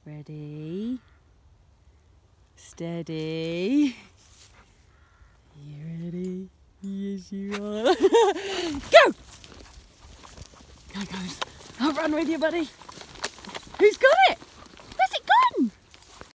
Ready? Steady. You ready? Yes, you are. Go! There goes. I'll run with you, buddy. Who's got it?